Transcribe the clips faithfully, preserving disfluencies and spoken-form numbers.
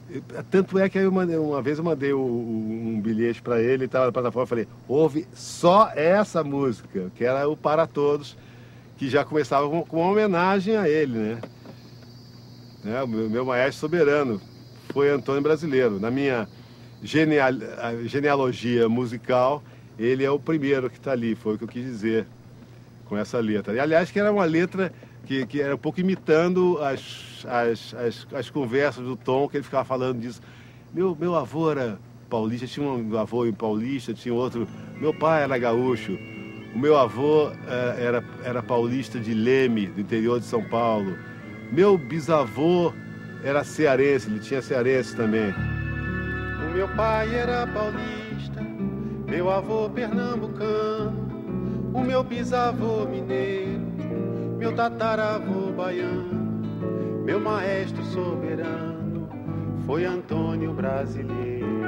Tanto é que aí eu mandei, uma vez eu mandei o, o, um bilhete para ele, ele estava na plataforma, eu falei, ouve só essa música, que era o Para Todos, que já começava com, com uma homenagem a ele, né? né? O meu, meu maestro soberano foi Antônio Brasileiro. Na minha geneal, genealogia musical, ele é o primeiro que está ali, foi o que eu quis dizer com essa letra. E, aliás, que era uma letra que, que era um pouco imitando as, as, as, as conversas do Tom, que ele ficava falando disso. Meu, meu avô era paulista, tinha um avô em paulista, tinha outro... Meu pai era gaúcho. O meu avô eh, era, era paulista de Leme, do interior de São Paulo. Meu bisavô era cearense, ele tinha cearense também. O meu pai era paulista, meu avô pernambucano, o meu bisavô mineiro, meu tataravô baiano, meu maestro soberano foi Antônio Brasileiro.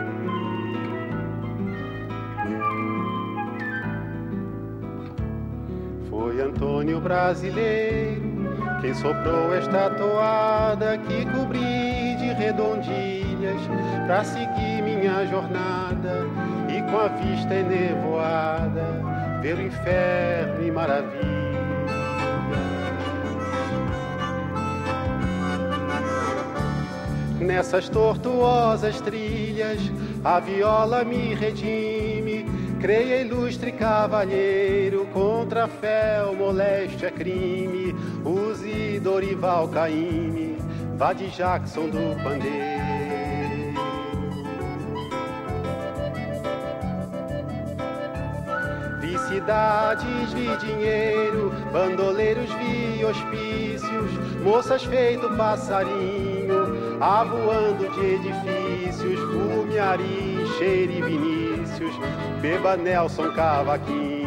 Foi Antônio Brasileiro quem soprou esta toada que cobri de redondilhas pra seguir minha jornada e com a vista enevoada ver o inferno e maravilha. Nessas tortuosas trilhas a viola me redime. Creia, ilustre cavalheiro, contra a fé ou moléstia crime. Use Dorival Caymmi, vá de Jackson do pandeiro. Vi cidades, vi dinheiro, bandoleiros, vi hospícios, moças feito passarinho, avoando de edifícios, fume, Ari, cheire e Vinícius, beba Nelson Cavaquinho.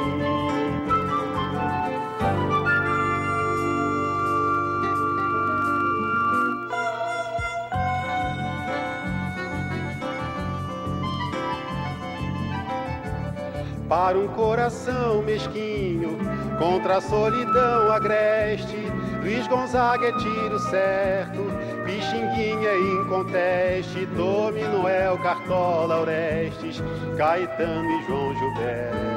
Para um coração mesquinho, contra a solidão agreste, Luiz Gonzaga é tiro certo, Pixinguinha é inconteste, Tome Noel, Cartola, Orestes, Caetano e João Gilberto.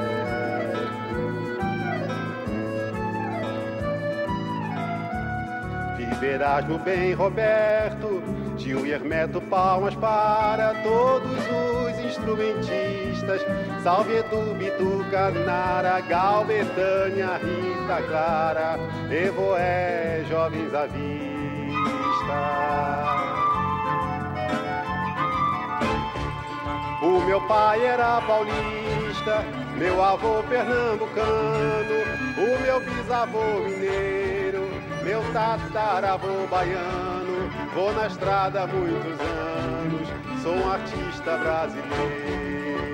Viverás no bem, Roberto, Gil e Hermeto, palmas para todos os instrumentistas. Salve Edu, Bituca, Nara, Gal, Betânia, Rita Clara, Evoé, jovens à vista. O meu pai era paulista, meu avô pernambucano, o meu bisavô mineiro, meu tataravô baiano. Vou na estrada há muitos anos, sou um artista brasileiro.